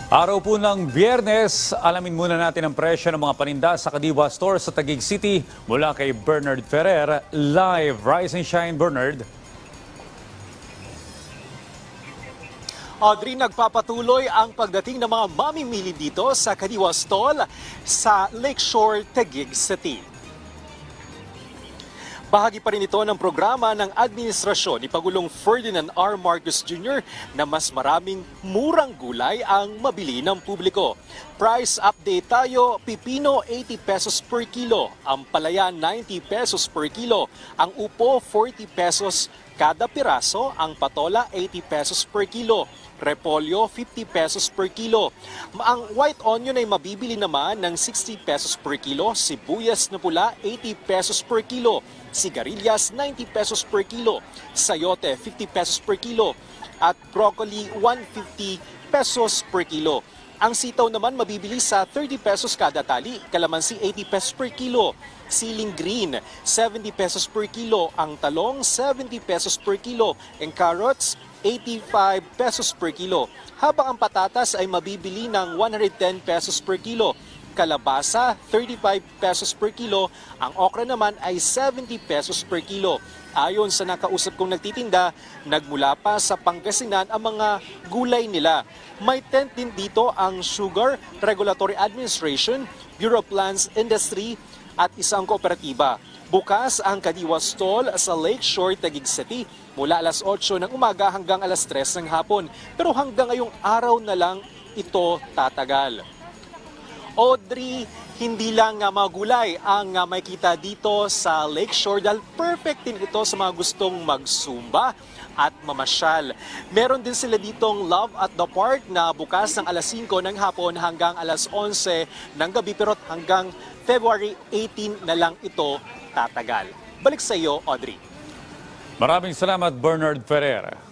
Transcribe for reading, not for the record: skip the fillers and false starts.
Araw po ng Biyernes, alamin muna natin ang presyo ng mga paninda sa Kadiwa Store sa Taguig City mula kay Bernard Ferrer. Live, Rise and Shine, Bernard. Audrey, nagpapatuloy ang pagdating ng mga mamimili dito sa Kadiwa Stall sa Lakeshore, Taguig City. Bahagi pa rin ito ng programa ng administrasyon ni Pangulong Ferdinand R. Marcos Jr. na mas maraming murang gulay ang mabili ng publiko. Price update tayo, pipino 80 pesos per kilo, ang palaya 90 pesos per kilo, ang upo 40 pesos kada piraso, ang patola 80 pesos per kilo. Repolyo, 50 pesos per kilo. Ang white onion ay mabibili naman ng 60 pesos per kilo. Sibuyas na pula, 80 pesos per kilo. Sigarilyas, 90 pesos per kilo. Sayote, 50 pesos per kilo. At broccoli, 150 pesos per kilo. Ang sitaw naman mabibili sa 30 pesos kada tali. Kalamansi, 80 pesos per kilo. Siling green, 70 pesos per kilo. Ang talong, 70 pesos per kilo. And carrots, 85 pesos per kilo. Habang ang patatas ay mabibili ng 110 pesos per kilo. Kalabasa, 35 pesos per kilo. Ang okra naman ay 70 pesos per kilo. Ayon sa nakausap kong nagtitinda, nagmula pa sa Pangasinan ang mga gulay nila. May tent din dito ang Sugar Regulatory Administration, Bureau of Lands Industry at isang kooperatiba. Bukas ang Kadiwa Stall sa Lakeshore, Taguig City mula alas 8 ng umaga hanggang alas 3 ng hapon. Pero hanggang ngayong araw na lang ito tatagal. Audrey, hindi lang mga gulay ang makikita dito sa Lakeshore dahil perfect din ito sa mga gustong magsumba at mamasyal. Meron din sila ditong Love at the Park na bukas ng alas 5 ng hapon hanggang alas 11 ng gabi pero hanggang February 18 na lang ito tatagal. Balik sa iyo, Audrey. Maraming salamat, Bernard Ferrer.